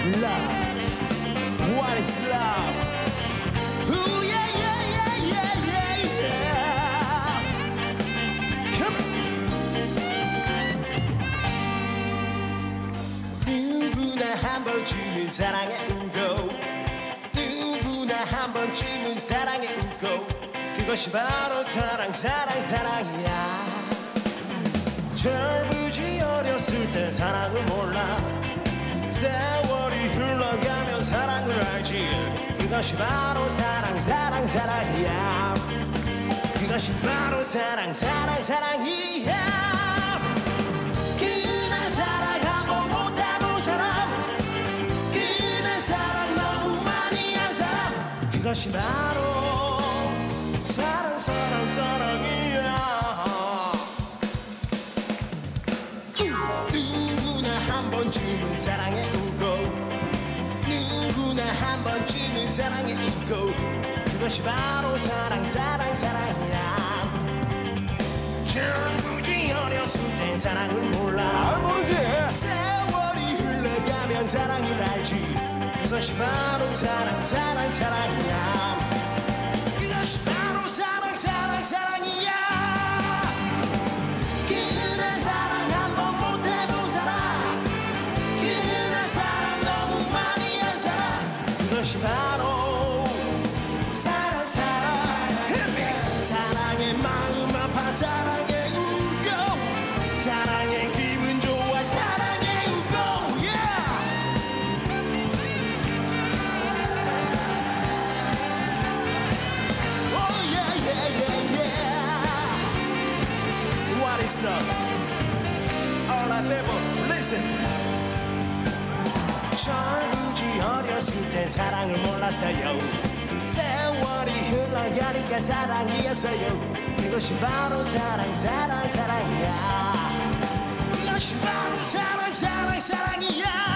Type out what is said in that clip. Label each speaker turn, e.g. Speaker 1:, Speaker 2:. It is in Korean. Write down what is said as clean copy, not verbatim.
Speaker 1: Love, what is love? Ooh yeah yeah yeah yeah yeah yeah. Come on. 누구나 한 번쯤은 사랑에 울고 누구나 한 번쯤은 사랑에 울고 그것이 바로 사랑 사랑 사랑이야. 철부지 어렸을 때 사랑을 몰라 세월이 흘러가면 사랑을 알지. 그것이 바로 사랑 사랑 사랑이야. 그것이 바로 사랑 사랑 사랑이야. 그날 사랑 한번 못 해본 사람 그날 사랑 너무 많이 한 사람 그것이 바로 사랑 사랑 사랑이야. 누구나 한 번쯤은 사랑에 울고 누구나 한 번쯤은 사랑에 울고 그것이 바로 사랑 사랑 사랑이야. 철부지 어렸을 땐 사랑을 몰라
Speaker 2: 모르지.
Speaker 1: 세월이 흘러가면 사랑을 알지. 그것이 바로 사랑 사랑 사랑이야. 그것이 바로 사랑 사랑 사랑이야. 그날 사랑 한번 못 해본 사람 그날 사랑 너무 많이 한 사람 그것이 바로 사랑 사랑. 사랑의 마음 아파 사랑에 울고 사랑의 기분 좋아 사랑에 울고 yeah. Oh yeah yeah yeah yeah. What is love? All right people listen. 철부지 어렸을 때 사랑을 몰랐어요. 세월이 흘러가니까 사랑이었어요. 그것이 바로 사랑 사랑 사랑이야. 그것이 바로 사랑 사랑 사랑이야.